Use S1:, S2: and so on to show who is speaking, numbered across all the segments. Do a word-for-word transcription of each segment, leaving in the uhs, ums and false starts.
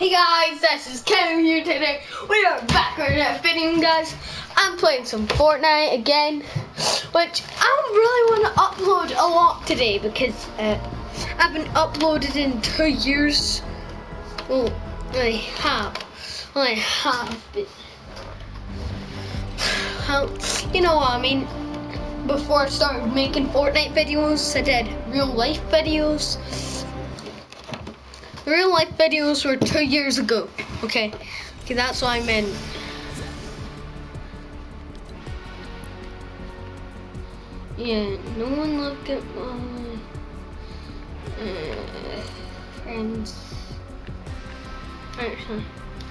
S1: Hey guys, this is Kevin here today. We are back with another video, guys. I'm playing some Fortnite again, which I don't really want to upload a lot today because uh, I haven't uploaded in two years. Well, I have. Well, I have, but well, you know what I mean. Before I started making Fortnite videos, I did real life videos. The real life videos were two years ago. Okay, okay, that's what I meant. Yeah, no one look at my uh, friends. Actually,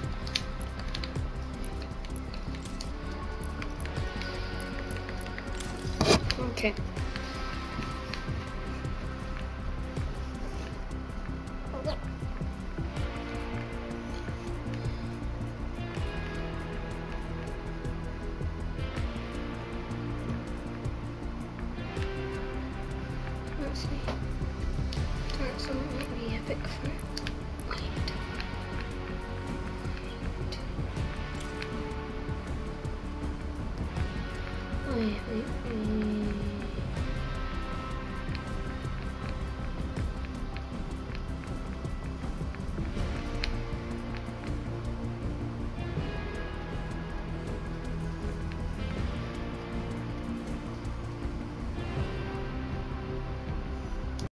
S1: okay. Let's see. That's something might be epic for it. Wait. Wait. Wait, wait, wait.